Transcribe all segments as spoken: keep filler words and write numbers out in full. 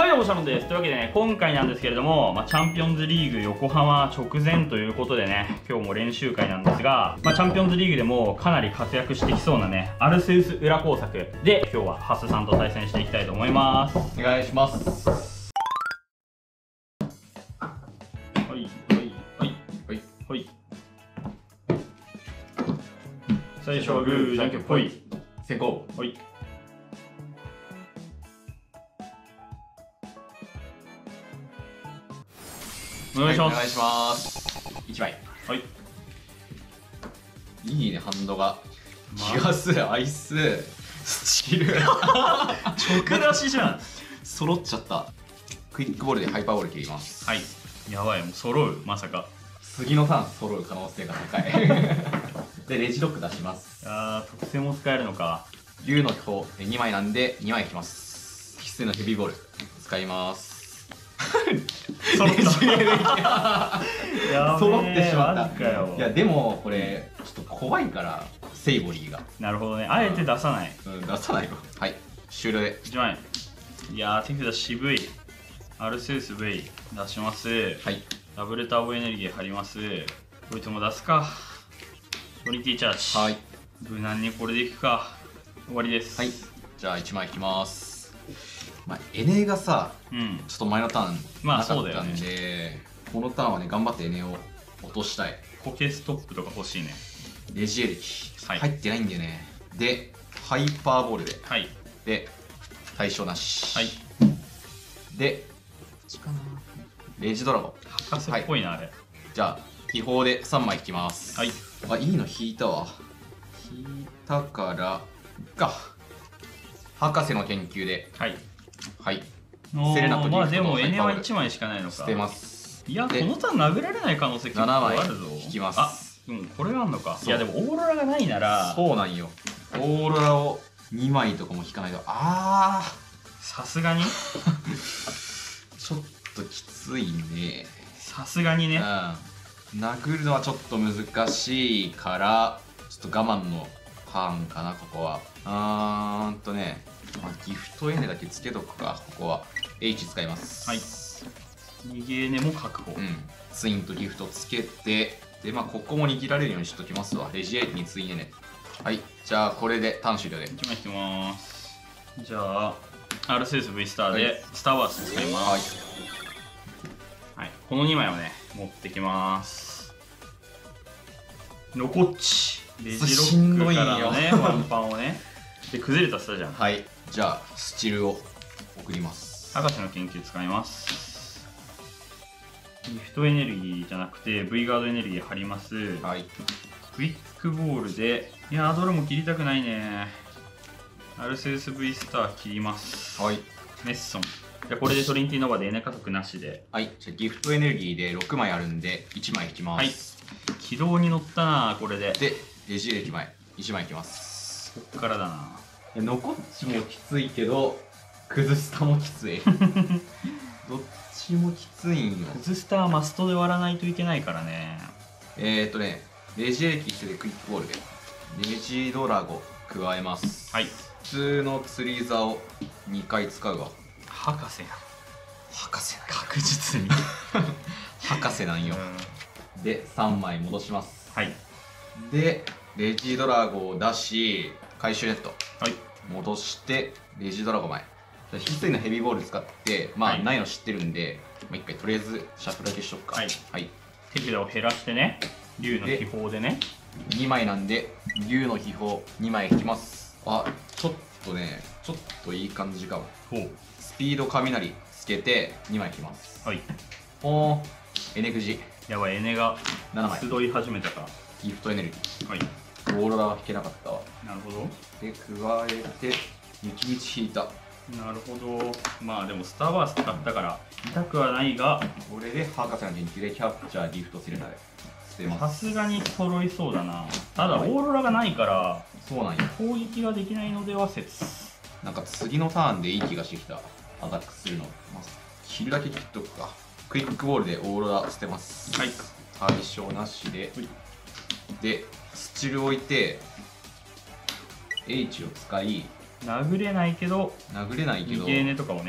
はい、どうもシャロンです。というわけでね、今回なんですけれども、まあ、チャンピオンズリーグ横浜直前ということでね、今日も練習会なんですが、まあ、チャンピオンズリーグでもかなり活躍してきそうなね、アルセウス裏工作で、今日はハスさんと対戦していきたいと思います。 お願いします。 はいはいはいはいはい。最初はグーじゃんけんぽい。 先行。 はい。お願いします。 はい、お願いします。いちまい。 はい。 いいね、ハンドが。ギガス、アイス、スチル。 直出しじゃん。 揃っちゃった。クイックボールでハイパーボール切ります。 はい。やばい、もう揃う、まさか。 次のターン揃う可能性が高い。で、レジロック出します。 あー、特性も使えるのか。 竜の方にまいなんでにまい引きます。必須のヘビーボール使います。 揃った。 や揃ってしまった。 かよ。 いやでもこれちょっと怖いからセイボリーが。 なるほどね。あえて出さない。 うん、出さないよ。はい、終了で。 いちまい。いやー、手札渋い。アルセウス V 出します。 はい。 ダブルターボエネルギー貼ります。こいつも出すか。トリティチャージ。 はい。 無難にこれでいくか。終わりです。 はい。じゃあいちまい引きます。まあ、エネがさ、 うん、 ちょっと前のターンまあなかったんで、 そうだよね、 このターンはね、頑張ってエネを落としたい。 コケストップとか欲しいね。 レジエレキ、 はい、 入ってないんだよね。で、ハイパーボールで。 はい。 で、対象なし。 はい。 で、こっちかな。レジドラゴン。 博士っぽいな、はい、あれ。 じゃあ、秘宝でさんまい引きます。 はい。 あ、いいの引いたわ。引いたから、か。博士の研究で。 はい。 はい。 セレナとまあでもエネはいちまいしかないのか。 捨てます。 いや、このターン殴られない可能性結構あるぞ。 引きます。 あ、うん、これがあんのか。いやでもオーロラがないなら。 そうなんよ。オーロラをにまいとかも引かないと。ああ。 さすがにちょっときついね。 さすがにね。 うん。殴るのはちょっと難しいから、ちょっと我慢のターンかな、ここは。あーんとね。まあ、ギフトエネだけつけとくか、ここは。H 使います。 はい。逃げエネも確保。 うん。ツインとギフトつけて、で、まあ、ここも握られるようにしときますわ。レジエイにツインエネ。はい。じゃあ、これでターン終了で。 いちまい引きます。じゃあ、アルセウス V スターで、スターバース使います。はい。はい。このにまいをね、持ってきます。ノコッチ。レジロックからのね、ワンパンをね。で、崩れたスタじゃん。 はい。じゃあ、スチルを送ります。 博士の研究使います。ギフトエネルギーじゃなくて V ガードエネルギー貼ります。 はい。 クイックボールで、いやー、どれも切りたくないね。アルセウス V スター切ります。 はい。 メッソン。じゃあこれでトリニティノバでエネ加速なしで。 はい。じゃあギフトエネルギーでろくまいあるんでいちまい引きます。 はい。軌道に乗ったな、これで。 で、レジエレキ前いちまい引きます。 こっからだな。 残っちもきついけど崩したもきつい。どっちもきついんよ。 崩したはマストで割らないといけないからね。 えーっとね、レジエレキしてでクイックボールでレジドラゴ加えます。はい。普通の釣り竿をにかい使うわ。 博士や。 博士なん確実に。 博士なんよ。で、さんまい戻します。 はい。 で、レジドラゴを出し、回収ネット。 はい。 戻して、レジドラゴ前。必須のヘビーボール使って、まあ、はい、ないの知ってるんで、まあ、一回とりあえずシャッフルだけしとくか。はい。はい、 手札を減らしてね、竜の秘宝でね。 にまいなんで、竜の秘宝にまい引きます。あ、ちょっとね、ちょっといい感じかも。ほう。スピード雷つけてにまい引きます。はい。おー、エネくじ。 やばい、エネがななまい。 集い始めたか。 ギフトエネルギー。はい。オーロラは引けなかったわ。なるほど。で、加えて、雪道引いた。 なるほど。まあでもスターバース使ったから痛くはないが、 これで博士の研究でキャプチャーギフトセレナで捨てます。 さすがに揃いそうだな。ただオーロラがないからそうなんや、 攻撃ができないのでは説。 なんか次のターンでいい気がしてきた。アタックするの、まあ、切るだけ切っとくか。クイックボールでオーロラ捨てます。はい。対象なしで、でスチル置いて H を使い、 殴れないけど殴れないけど逃げエネとかをね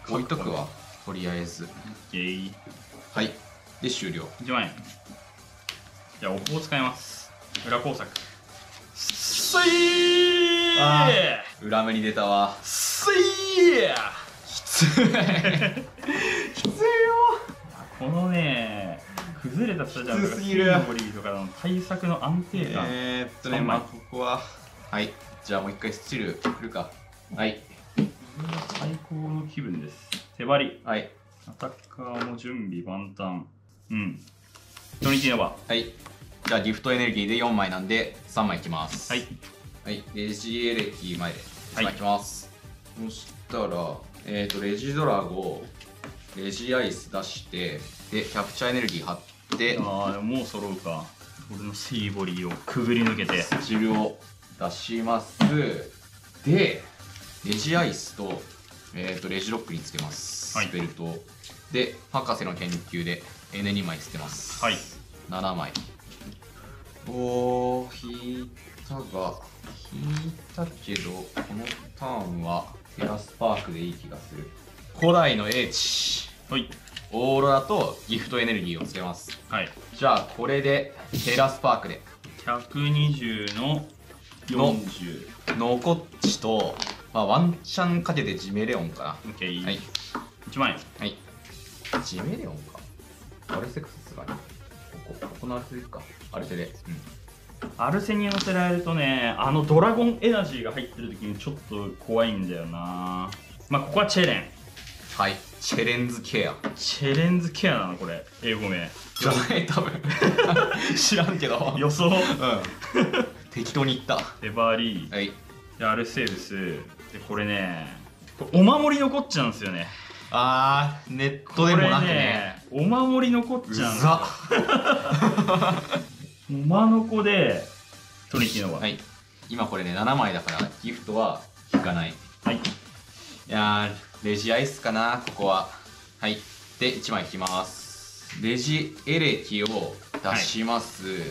置いとくわ、とりあえず。はい。で、終了。 いちまんえん。じゃあ、お香を使います。裏工作。スイー裏目に出たわ。 スイーきつい。きついよ。 このね、崩れたスタジアムとかシーボリーとかの対策の安定感。 えーっとね、まあここは。はい。じゃあもう一回スチル来るか。はい。 最高の気分です。手張り。 はい。 アタッカーも準備万端。うん。トニティノバ。 はい。じゃあギフトエネルギーでよんまいなんでさんまいいきます。 はい。 はい。レジエレキ前でいちまいいきます。はい、そしたら、えっ、ー、と、レジドラゴ、レジアイス出して、で、キャプチャーエネルギー貼って、 ああ、もう揃うか。俺のセイボリーをくぐり抜けて。 スチルを出します。で、レジアイスと、えっ、ー、と、レジロックにつけます。はい、スペルト。で、博士の研究でエネにまい捨てます。 はい。 ななまい。おー、引いたが、引いたけど、このターンはテラスパークでいい気がする。古代の英知。 はい。 オーロラとギフトエネルギーをつけます。 はい。 じゃあ、これでテラスパークで。 ひゃくにじゅうのよんじゅう。ノコッチと、まあ、ワンチャンかけてジメレオンかな。 オッケー。 はい。 いちまんえん。 はい。ジメレオンか。アルセクスがね。ここ、ここのアルセでいくか。アルセで。うん。 アルセに乗せられるとね、あのドラゴンエナジーが入ってる時にちょっと怖いんだよな。まあここはチェレン。 はい、チェレンズケア。 チェレンズケアなのこれ、英語名じゃない多分知らんけど予想。 うん適当に言った。 エバーリー。 はい。 でアルセウスで、これね、これお守りのこっちゃうんですよね。 あー、ネットでもなくね、 お守りのこっちゃうんですよ。馬の子でトニティノバ。 はい。今これねななまいだからギフトは引かない。 はい。いやー、レジアイスかなここは。はい。でいちまい引きます。レジエレキを出します。はい、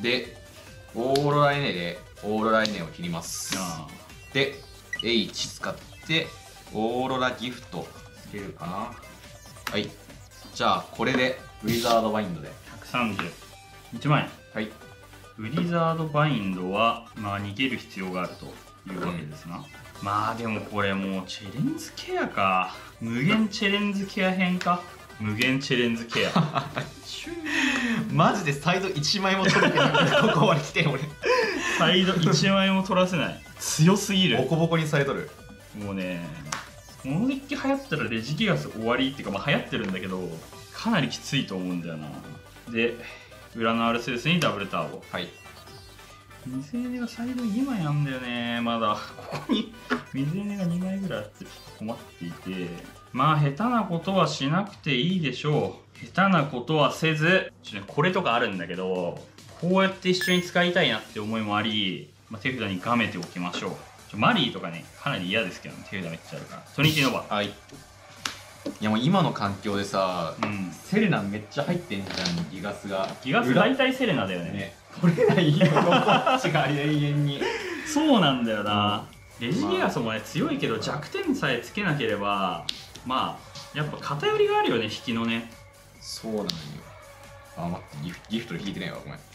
でオーロラエネでオーロラエネを切ります。で H 使ってオーロラギフトつけるかな。はい。じゃあこれでウィザードバインドでひゃくさんじゅう。いちまんえん。 はい。 ウリザードバインドは、まあ、逃げる必要があるというわけですな。うん、まあでもこれもうチェレンズケアか。無限チェレンズケア編か。無限チェレンズケア。 マジでサイドいちまいも取れてないここまで来て俺。 サイドいちまいも取らせない。強すぎる。 ボコボコにされとる。 もうね、このデッキ流行ったらレジギガス終わりっていうか、まあ流行ってるんだけど、かなりきついと思うんだよな。で裏のアルセウスにダブルターボ。 はい。 水エネがサイドにまいあんだよね。まだここに水エネがにまいぐらいあって困っていて、まあ下手なことはしなくていいでしょう。下手なことはせず、ちょっとこれとかあるんだけど、こうやって一緒に使いたいなって思いもあり、まあ、手札にがめておきましょう。ちょマリーとかね、かなり嫌ですけどね、手札めっちゃあるから。トニティノバ。 はい。いやもう今の環境でさ、 うん、 セレナめっちゃ入ってんじゃん、ギガスが。 ギガス大体セレナだよね。 ね、取れないよ、こっちが永遠に。 そうなんだよな。うん、レジギガスもね、強いけど弱点さえつけなければ、まあ、やっぱ偏りがあるよね、引きのね。 そうなんよ。あ、待って、ギフギフトで引いてないわ、ごめん。 はい。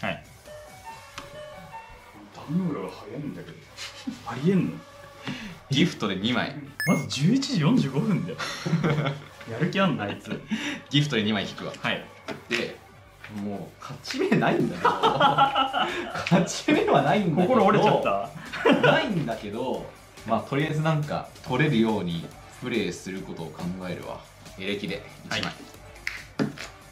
ダンノーラが早いんだけど。ありえんの？ ギフトでにまい。 まずじゅういちじよんじゅうごふんだよ。やる気あんなあいつ。 ギフトでにまい引くわ。 はい。 で、もう勝ち目ないんだけど勝ち目はないんだけど、 心折れちゃったないんだけど、まあとりあえずなんか取れるようにプレイすることを考えるわ。エレキでいちまい。はい、う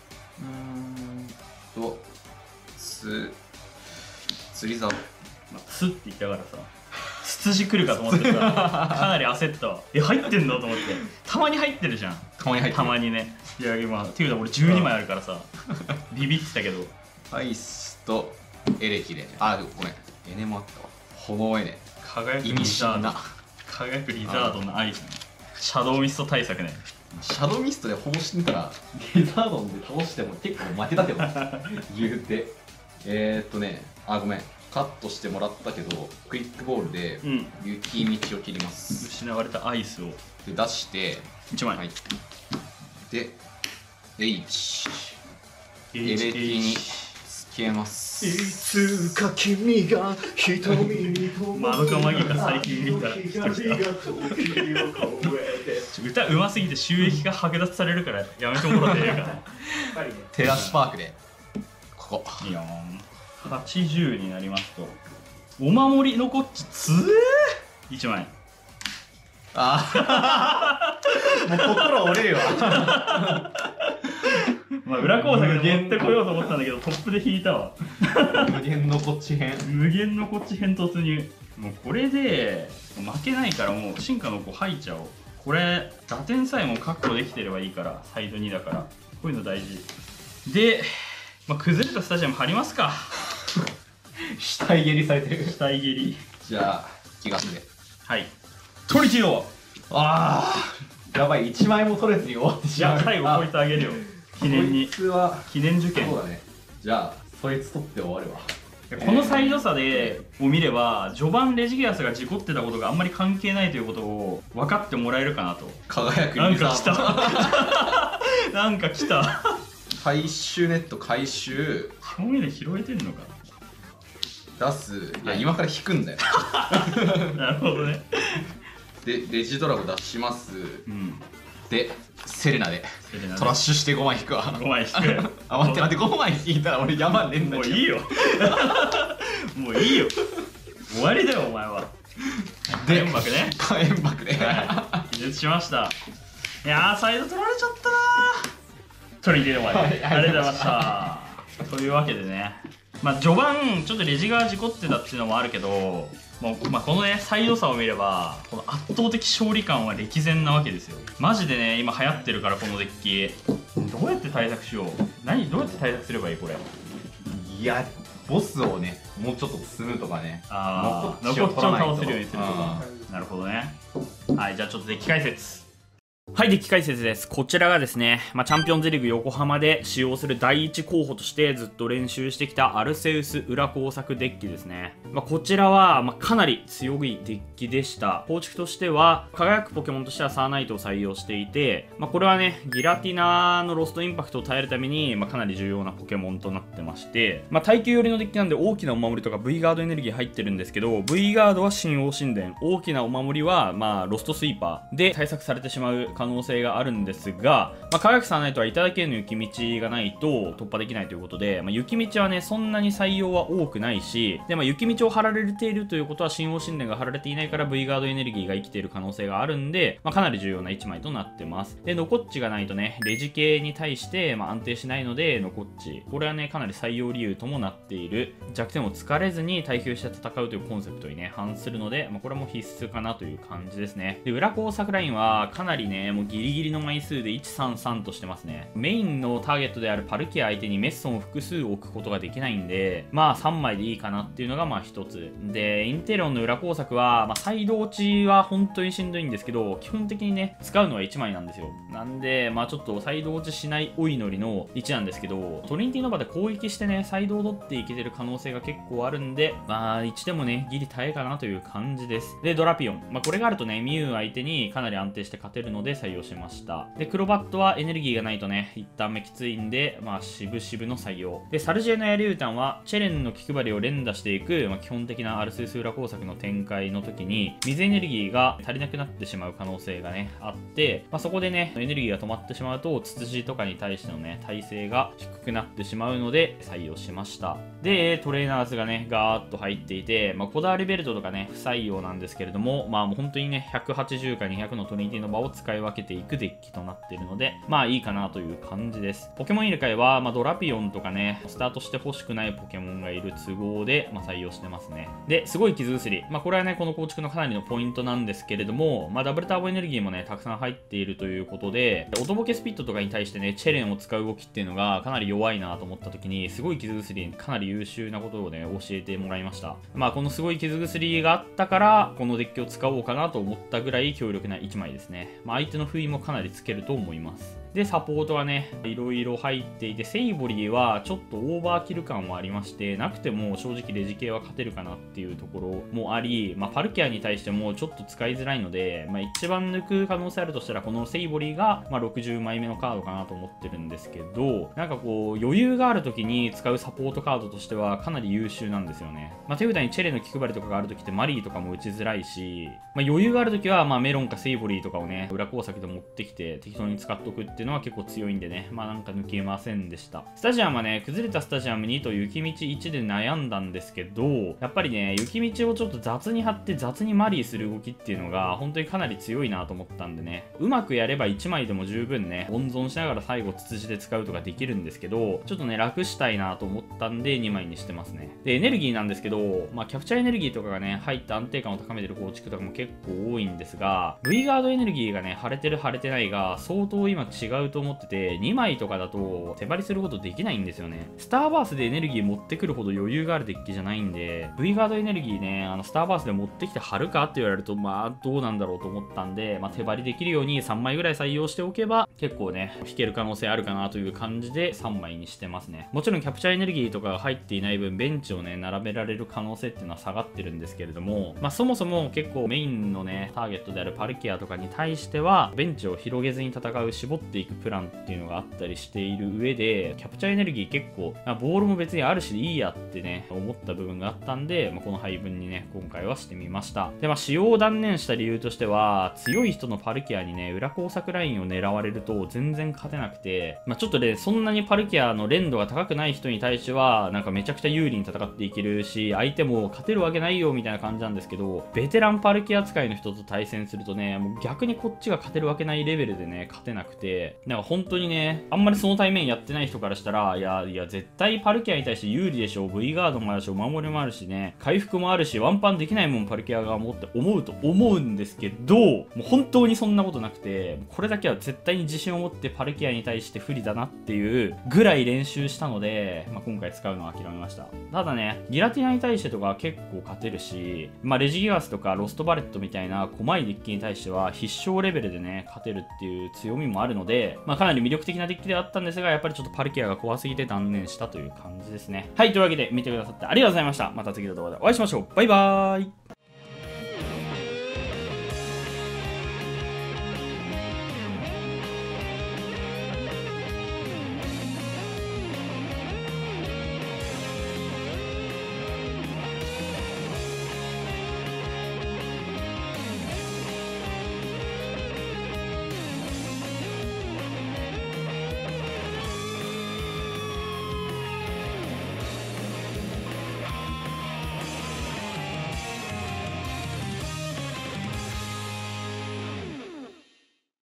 ーんとつ釣り竿、まあ、つって言ったからさ、ツツジ来るかと思ってさ、かなり焦ったわ。え、入ってんのと思って。たまに入ってるじゃん。 たまに入ってる。 たまにね。いや、今っていうか俺じゅうにまいあるからさ、ビビってたけど。 アイスとエレキで、あ、ごめん、エネもあったわ。炎エネ。 輝くリザード。輝くリザードのアイスね。シャドウミスト対策ね。 シャドウミストでほぼ死んだらリザードンで倒しても結構負けたけど言うて。えーっとね、あ、ごめん、カットしてもらったけどクイックボールで雪道を切ります。 失われたアイスをで出して、 いちまい、 はい、で H エエレキにつけます。 いつか君が瞳にとマドカマギが最近見た歌うますぎて収益が剥奪されるからやめてもらっていいかなテラスパークでここいいよんはちじゅうになりますとお守りのこっちつえいちまいああもう心折れるわまあ裏工作で持ってこようと思ったんだけどトップで引いたわ無限のこっち編無限のこっち編突入もうこれで負けないからもう進化の子吐いちゃおうこれ打点さえも確保できてればいいからサイドにだからこういうの大事で、まあ、崩れたスタジアム張りますか死体蹴りされてる。 死体蹴りじゃあ東ではいトリティオああやばい、いちまいも取れずに終わっていしまう。 や最後こいつあげるよ記念にこいつは記念受験そうだね。じゃあそいつ取って終わるわ。 このサイド差でを見れば序盤レジギアスが事故ってたことがあんまり関係ないということを分かってもらえるかなと輝くなんか来たなんか来た回収ネット回収表面で拾えてんのか出すいや今から引くんだよなるほどねでレジドラゴ出します、 うん、 でセレナでセレナでトラッシュしてごまい引くわごまい引くあ待って待ってごまい引いたら俺山ねんだもういいよもういいよ終わりだよお前はで火炎爆ね火炎爆ではい気絶しましたいやーサイド取られちゃったなー取り切れ終わり、はい、ありがとうございましたというわけでねまあ序盤ちょっとレジが事故ってたっていうのもあるけどもう、まあ、このねサイド差を見ればこの圧倒的勝利感は歴然なわけですよマジでね今流行ってるからこのデッキどうやって対策しよう何どうやって対策すればいいこれいやボスをねもうちょっと積むとかねああ残っちを倒せるようにするとかなるほどねはいじゃあちょっとデッキ解説はい、デッキ解説です。こちらがですね、まあ、チャンピオンズリーグ横浜で使用する第一候補としてずっと練習してきたアルセウス裏工作デッキですね。まあ、こちらは、まあ、かなり強いデッキでした。構築としては、輝くポケモンとしてはサーナイトを採用していて、まあ、これはね、ギラティナのロストインパクトを耐えるために、まあ、かなり重要なポケモンとなってまして、まあ、耐久寄りのデッキなんで大きなお守りとか V ガードエネルギー入ってるんですけど、V ガードは神王神殿、大きなお守りは、まあ、ロストスイーパーで対策されてしまう可能性があるんですが、まあ、輝くサーナイトはいただけの雪道がないと突破できないということで、まあ、雪道はねそんなに採用は多くないしで、まあ、雪道を張られているということは神王神殿が張られていないから V ガードエネルギーが生きている可能性があるんで、まあ、かなり重要ないちまいとなってます。でノコッチがないとねレジ系に対して、まあ、安定しないのでノコッチこれはねかなり採用理由ともなっている弱点を突かれずに耐久して戦うというコンセプトにね反するので、まあ、これも必須かなという感じですね。で裏工作ラインはかなりねもうギリギリの枚数でいちさんさんとしてますね。メインのターゲットであるパルキア相手にメッソンを複数置くことができないんでまあさんまいでいいかなっていうのがまあ一つでインテリオンの裏工作は、まあ、サイド落ちは本当にしんどいんですけど基本的にね使うのはいちまいなんですよ。なんでまあちょっとサイド落ちしないお祈りのいちなんですけどトリニティの場で攻撃してねサイドを取っていけてる可能性が結構あるんでまあいちでもねギリ耐えかなという感じです。でドラピオン、まあ、これがあるとねミュウ相手にかなり安定して勝てるので採用しました。でクロバットはエネルギーがないとね一旦目きついんでまあ渋々の採用でサルジェのヤリュータンはチェレンの気配りを連打していく、まあ、基本的なアルセウス裏工作の展開の時に水エネルギーが足りなくなってしまう可能性がねあって、まあ、そこでねエネルギーが止まってしまうとツツジとかに対してのね耐性が低くなってしまうので採用しました。でトレーナーズがねガーッと入っていて、まあ、こだわりベルトとかね不採用なんですけれどもまあもう本当にねひゃくはちじゅうかにひゃくのトリニティの場を使い分けていくデッキとなっているのでまあいいかなという感じです。ポケモン入れ替えは、まあ、ドラピオンとかねスタートして欲しくないポケモンがいる都合で、まあ、採用してますね。ですごい傷薬、まあ、これはねこの構築のかなりのポイントなんですけれども、まあ、ダブルターボエネルギーもねたくさん入っているということで音ボケスピットとかに対してねチェレンを使う動きっていうのがかなり弱いなと思った時にすごい傷薬かなり優秀なことをね教えてもらいました。まあこのすごい傷薬があったからこのデッキを使おうかなと思ったぐらい強力ないちまいですね。まあ相手の封印もかなりつけると思います。 で、サポートがね、いろいろ入っていて、セイボリーはちょっとオーバーキル感もありまして、なくても正直レジ系は勝てるかなっていうところもあり、まあ、パルキアに対してもちょっと使いづらいので、まあ、一番抜く可能性あるとしたら、このセイボリーが、まあ、ろくじゅうまいめのカードかなと思ってるんですけど、なんかこう、余裕がある時に使うサポートカードとしてはかなり優秀なんですよね。まあ、手札にチェレの気配りとかがある時ってマリーとかも打ちづらいし、まあ、余裕がある時は、まあ、メロンかセイボリーとかをね、裏工作で持ってきて適当に使っとくっていうのは結構強いんでね、まあなんか抜けませんでした。スタジアムはね、崩れたスタジアムにと雪道いちで悩んだんですけど、やっぱりね、雪道をちょっと雑に張って雑にマリーする動きっていうのが本当にかなり強いなと思ったんでね、うまくやればいちまいでも十分ね、温存しながら最後ツツジで使うとかできるんですけど、ちょっとね、楽したいなと思ったんでにまいにしてますね。で、エネルギーなんですけど、まあキャプチャーエネルギーとかがね、入った安定感を高めてる構築とかも結構多いんですが、V ガードエネルギーがね、晴れてる晴れてないが相当今違うと思ってて、にまいとかだと手張りすることできないんですよね。スターバースでエネルギー持ってくるほど余裕があるデッキじゃないんで、V ガードエネルギーね、あのスターバースで持ってきて貼るかって言われると、まあどうなんだろうと思ったんで、まあ、手張りできるようにさんまいぐらい採用しておけば結構ね、引ける可能性あるかなという感じでさんまいにしてますね。もちろんキャプチャーエネルギーとかが入っていない分、ベンチをね、並べられる可能性っていうのは下がってるんですけれども、まあそもそも結構メインのね、ターゲットであるパルキアとかに対しては、ベンチを広げずに戦う、絞っていくプランっていうのがあったりしている上で、キャプチャーエネルギー結構、まあ、ボールも別にあるしいいやってね、思った部分があったんで、まあ、この配分にね、今回はしてみました。で、まあ使用を断念した理由としては、強い人のパルキアにね、裏工作ラインを狙われると全然勝てなくて、まあちょっとね、そんなにパルキアの連度が高くない人に対しては、なんかめちゃくちゃ有利に戦っていけるし、相手も勝てるわけないよみたいな感じなんですけど、ベテランパルキア使いの人と対戦するとね、もう逆にこっちが勝てるわけないレベルでね、勝てなくて、なんか本当にね、あんまりその対面やってない人からしたら、いや、いや、絶対パルキアに対して有利でしょ、V ガードもあるし、お守りもあるしね、回復もあるし、ワンパンできないもん、パルキアが持って思うと思うんですけど、もう本当にそんなことなくて、これだけは絶対に自信を持ってパルキアに対して不利だなっていうぐらい練習したので、まあ、今回使うのは諦めました。ただね、ギラティナに対してとか結構勝てるし、まあ、レジギガスとかロストバレットみたいな細いデッキに対しては必勝レベルでね、勝てるっていう強みもあるので、まあ、かなり魅力的なデッキではあったんですが、やっぱりちょっとパルキアが怖すぎて断念したという感じですね。はい、というわけで見てくださってありがとうございました。また次の動画でお会いしましょう。バイバーイ。